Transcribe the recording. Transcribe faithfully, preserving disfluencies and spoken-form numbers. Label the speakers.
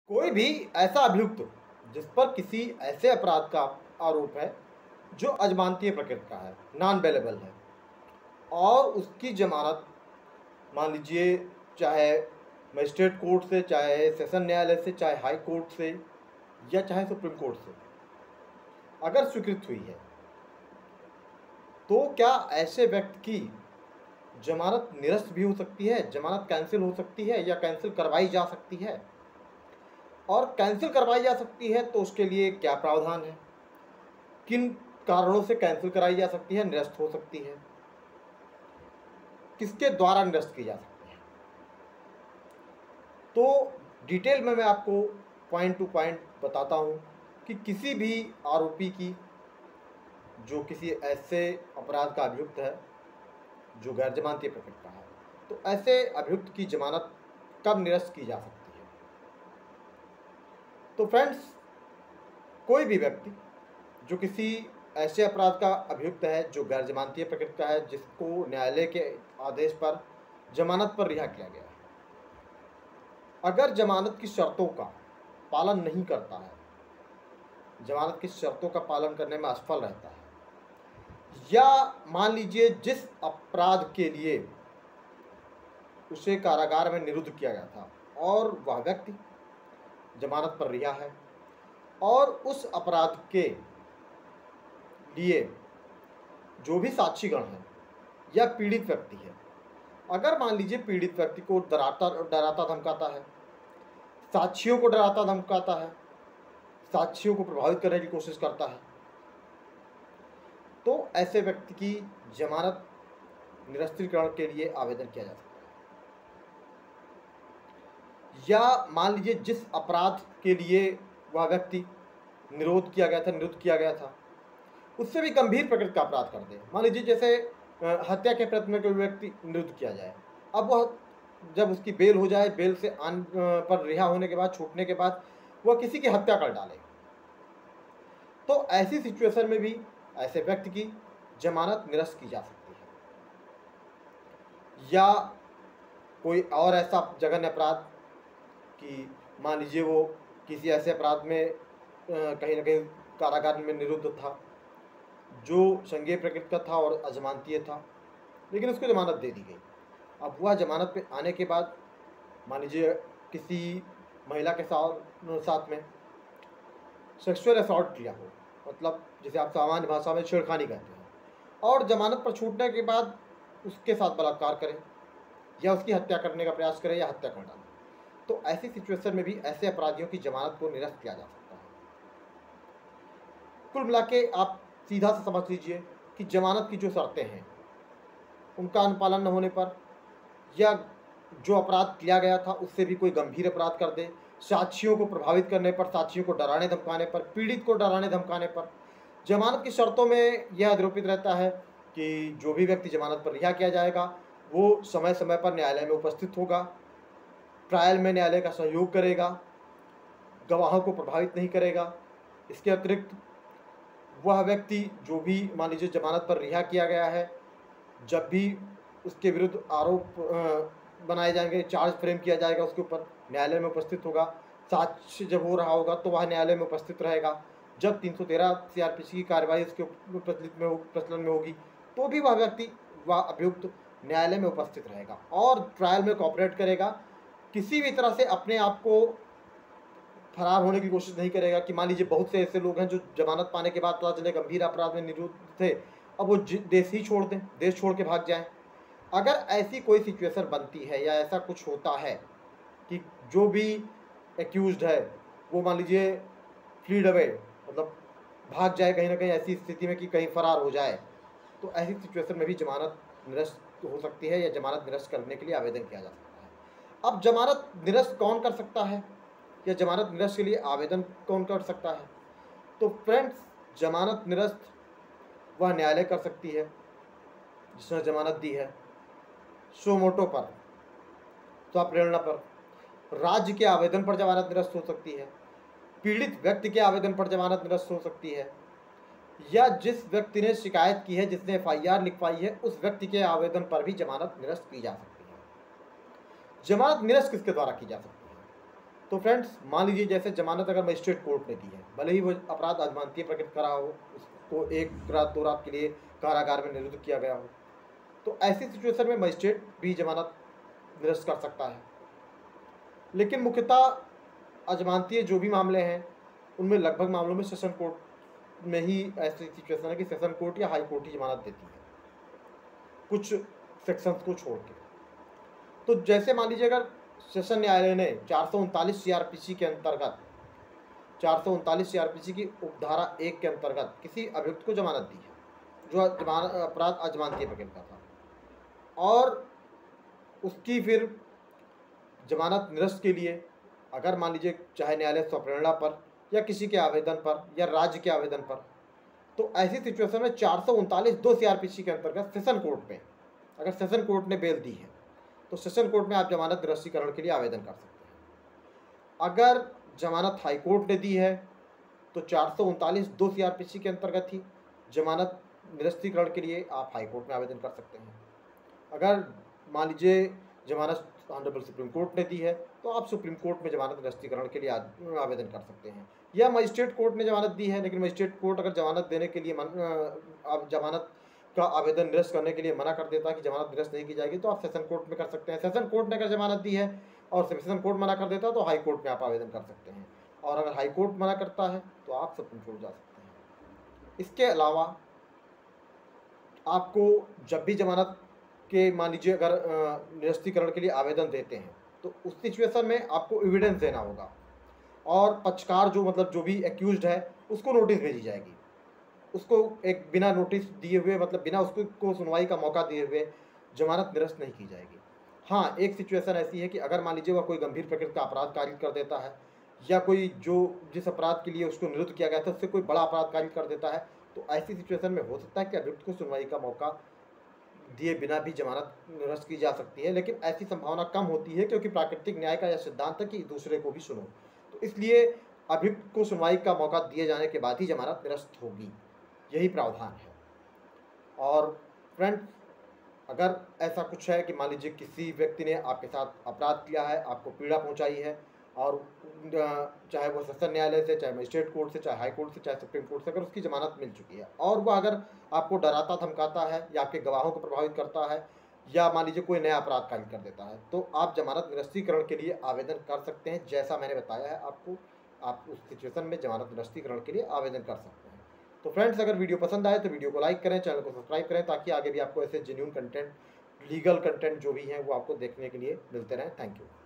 Speaker 1: कोई भी ऐसा अभियुक्त जिस पर किसी ऐसे अपराध का आरोप है जो अजमानतीय प्रकृति का है, नॉन बेलेबल है, और उसकी जमानत मान लीजिए चाहे मजिस्ट्रेट कोर्ट से, चाहे सेशन न्यायालय से, चाहे हाई कोर्ट से या चाहे सुप्रीम कोर्ट से अगर स्वीकृत हुई है, तो क्या ऐसे व्यक्ति की जमानत निरस्त भी हो सकती है, जमानत कैंसिल हो सकती है या कैंसिल करवाई जा सकती है? और कैंसिल करवाई जा सकती है तो उसके लिए क्या प्रावधान है, किन कारणों से कैंसिल कराई जा सकती है, निरस्त हो सकती है, किसके द्वारा निरस्त की जा सकती है? तो डिटेल में मैं आपको पॉइंट टू पॉइंट बताता हूं कि किसी भी आरोपी की जो किसी ऐसे अपराध का अभियुक्त है जो गैर जमानती प्रकृति का है, तो ऐसे अभियुक्त की जमानत कब निरस्त की जा सकती है। तो फ्रेंड्स, कोई भी व्यक्ति जो किसी ऐसे अपराध का अभियुक्त है जो गैर जमानती प्रकृति का है, जिसको न्यायालय के आदेश पर जमानत पर रिहा किया गया है, अगर जमानत की शर्तों का पालन नहीं करता है, जमानत की शर्तों का पालन करने में असफल रहता है, या मान लीजिए जिस अपराध के लिए उसे कारागार में निरुद्ध किया गया था और वह व्यक्ति जमानत पर रिहा है, और उस अपराध के लिए जो भी साक्षीगण है या पीड़ित व्यक्ति है, अगर मान लीजिए पीड़ित व्यक्ति को डराता डराता धमकाता है, साक्षियों को डराता धमकाता है, साक्षियों को प्रभावित करने की कोशिश करता है, तो ऐसे व्यक्ति की जमानत निरस्तीकरण के लिए आवेदन किया जा सकता है। या मान लीजिए जिस अपराध के लिए वह व्यक्ति निरोध किया गया था निरुद्ध किया गया था उससे भी गंभीर प्रकृति का अपराध कर दे, मान लीजिए जैसे हत्या के प्रयत्न में कोई व्यक्ति निरुद्ध किया जाए, अब वह जब उसकी बेल हो जाए, बेल से आन पर रिहा होने के बाद, छूटने के बाद वह किसी की हत्या कर डाले, तो ऐसी सिचुएशन में भी ऐसे व्यक्ति की जमानत निरस्त की जा सकती है। या कोई और ऐसा जघन्य अपराध कि मान लीजिए वो किसी ऐसे अपराध में कहीं ना कहीं कारागार में निरुद्ध था जो संज्ञेय प्रकृति का था और अजमानतीय था, लेकिन उसको जमानत दे दी गई। अब वह जमानत पे आने के बाद मान लीजिए किसी महिला के साथ साथ में सेक्सुअल असॉल्ट किया हो, मतलब जिसे आप सामान्य भाषा में छेड़खानी कहते हैं, और जमानत पर छूटने के बाद उसके साथ बलात्कार करें या उसकी हत्या करने का प्रयास करें या हत्या कर डालें, तो ऐसी सिचुएशन में भी ऐसे अपराधियों की जमानत को निरस्त किया जा सकता है। कुल मिला के आप सीधा से समझ लीजिए कि जमानत की जो शर्तें हैं उनका अनुपालन न होने पर, या जो अपराध किया गया था उससे भी कोई गंभीर अपराध कर दे, साक्षियों को प्रभावित करने पर, साक्षियों को डराने धमकाने पर, पीड़ित को डराने धमकाने पर, जमानत की शर्तों में यह आरोपित रहता है कि जो भी व्यक्ति जमानत पर रिहा किया जाएगा वो समय समय पर न्यायालय में उपस्थित होगा, ट्रायल में न्यायालय का सहयोग करेगा, गवाहों को प्रभावित नहीं करेगा। इसके अतिरिक्त वह व्यक्ति जो भी मान लीजिए जमानत पर रिहा किया गया है, जब भी उसके विरुद्ध आरोप बनाए जाएंगे, चार्ज फ्रेम किया जाएगा, उसके ऊपर न्यायालय में उपस्थित होगा, साक्ष्य जब हो रहा होगा तो वह न्यायालय में उपस्थित रहेगा, जब तीन सौ तेरह सीआरपीसी की कार्रवाई उसके प्रचलित में हो प्रचलन में होगी तो भी वह व्यक्ति वह अभियुक्त न्यायालय में उपस्थित रहेगा और ट्रायल में कोऑपरेट करेगा, किसी भी तरह से अपने आप को फरार होने की कोशिश नहीं करेगा। कि मान लीजिए बहुत से ऐसे लोग हैं जो जमानत पाने के बाद पता चले गंभीर अपराध में निरुद्ध थे, अब वो देश ही छोड़ दें, देश छोड़ के भाग जाएं। अगर ऐसी कोई सिचुएशन बनती है या ऐसा कुछ होता है कि जो भी एक्यूज्ड है वो मान लीजिए फ्लीड अवे, मतलब भाग जाए कहीं ना कहीं, ऐसी स्थिति में कि कहीं फरार हो जाए, तो ऐसी सिचुएशन में भी जमानत निरस्त हो सकती है या जमानत निरस्त करने के लिए आवेदन किया जा सकता है। अब जमानत निरस्त कौन कर सकता है या जमानत निरस्त के लिए आवेदन कौन कर सकता है? तो फ्रेंड्स, जमानत निरस्त वह न्यायालय कर सकती है जिसने जमानत दी है, सो मोटो पर, स्वप्रेरणा पर, राज्य के आवेदन पर जमानत निरस्त हो सकती है, पीड़ित व्यक्ति के आवेदन पर जमानत निरस्त हो सकती है, या जिस व्यक्ति ने शिकायत की है, जिसने एफ आई आर लिखवाई है, उस व्यक्ति के आवेदन पर भी जमानत निरस्त की जा सकती है। जमानत निरस्त किसके द्वारा की जा सकती है? तो फ्रेंड्स, मान लीजिए जैसे जमानत अगर मजिस्ट्रेट कोर्ट ने दी है, भले ही वो अपराध अजमानतीय प्रकृति का रहा हो, उसको एक रात दो रात के लिए कारागार में निरुद्ध किया गया हो, तो ऐसी सिचुएशन में मजिस्ट्रेट भी जमानत निरस्त कर सकता है। लेकिन मुख्यतः अजमानतीय जो भी मामले हैं उनमें लगभग मामलों में सेशन कोर्ट में ही ऐसी सिचुएशन है कि सेशन कोर्ट या हाई कोर्ट ही जमानत देती है, कुछ सेक्शंस को छोड़ के। तो जैसे मान लीजिए अगर सेशन न्यायालय ने चार सौ उनतालीस सी आर पी सी के अंतर्गत चार सौ उनतालीस सी आर पी सी की उपधारा एक के अंतर्गत किसी अभियुक्त को जमानत दी है जो अपराध अजमानतीय प्रकृति का था, और उसकी फिर जमानत निरस्त के लिए अगर मान लीजिए चाहे न्यायालय स्वप्रेरणा पर या किसी के आवेदन पर या राज्य के आवेदन पर, तो ऐसी सिचुएशन में चार सौ उनतालीस दो सी आर पी सी के अंतर्गत सेशन कोर्ट में अगर सेशन कोर्ट ने बेल दी है तो सेशन कोर्ट में आप जमानत निरस्तीकरण के लिए आवेदन कर सकते हैं। अगर जमानत हाई कोर्ट ने दी है तो चार सौ उनतालीस दो सी आर पी सी के अंतर्गत ही जमानत निरस्तीकरण के लिए आप हाई कोर्ट में आवेदन कर सकते हैं। अगर मान लीजिए जमानत ऑनरेबल सुप्रीम कोर्ट ने दी है तो आप सुप्रीम कोर्ट में जमानत निरस्तीकरण के लिए आवेदन कर सकते हैं। या मजिस्ट्रेट कोर्ट ने जमानत दी है लेकिन मजिस्ट्रेट कोर्ट अगर जमानत देने के लिए आप जमानत का आवेदन निरस्त करने के लिए मना कर देता है कि जमानत निरस्त नहीं की जाएगी, तो आप सेशन कोर्ट में कर सकते हैं। सेशन कोर्ट ने अगर जमानत दी है और सेशन कोर्ट मना कर देता है तो हाई कोर्ट में आप आवेदन कर सकते हैं, और अगर हाई कोर्ट मना करता है तो आप सुप्रीम कोर्ट जा सकते हैं। इसके अलावा आपको जब भी जमानत के मान लीजिए अगर निरस्तीकरण के लिए आवेदन देते हैं तो उस सिचुएशन में आपको एविडेंस देना होगा, और पक्षकार जो मतलब जो भी एक्यूज्ड है उसको नोटिस भेजी जाएगी। उसको एक बिना नोटिस दिए हुए मतलब बिना उसको को सुनवाई का मौका दिए हुए जमानत निरस्त नहीं की जाएगी। हाँ, एक सिचुएशन ऐसी है कि अगर मान लीजिए वह कोई गंभीर प्रकृति का अपराध कारित कर देता है या कोई जो जिस अपराध के लिए उसको निरुद्ध किया गया था उससे कोई बड़ा अपराध कारित कर देता है, तो ऐसी सिचुएशन में हो सकता है कि अभियुक्त को सुनवाई का मौका दिए बिना भी जमानत निरस्त की जा सकती है। लेकिन ऐसी संभावना कम होती है क्योंकि प्राकृतिक न्याय का यह सिद्धांत है कि दूसरे को भी सुनो, तो इसलिए अभियुक्त को सुनवाई का मौका दिए जाने के बाद ही जमानत निरस्त होगी, यही प्रावधान है। और फ्रेंड्स, अगर ऐसा कुछ है कि मान लीजिए किसी व्यक्ति ने आपके साथ अपराध किया है, आपको पीड़ा पहुंचाई है, और चाहे वो सेशन न्यायालय से, चाहे मजिस्ट्रेट कोर्ट से, चाहे हाई कोर्ट से, चाहे सुप्रीम कोर्ट से अगर उसकी जमानत मिल चुकी है और वह अगर आपको डराता धमकाता है या आपके गवाहों को प्रभावित करता है या मान लीजिए कोई नया अपराध कारित कर देता है, तो आप जमानत निरस्तीकरण के लिए आवेदन कर सकते हैं। जैसा मैंने बताया है आपको, आप उस सिचुएशन में जमानत निरस्तीकरण के लिए आवेदन कर सकते हैं। तो फ्रेंड्स, अगर वीडियो पसंद आए तो वीडियो को लाइक करें, चैनल को सब्सक्राइब करें, ताकि आगे भी आपको ऐसे जेन्युइन कंटेंट, लीगल कंटेंट जो भी हैं वो आपको देखने के लिए मिलते रहें। Thank you.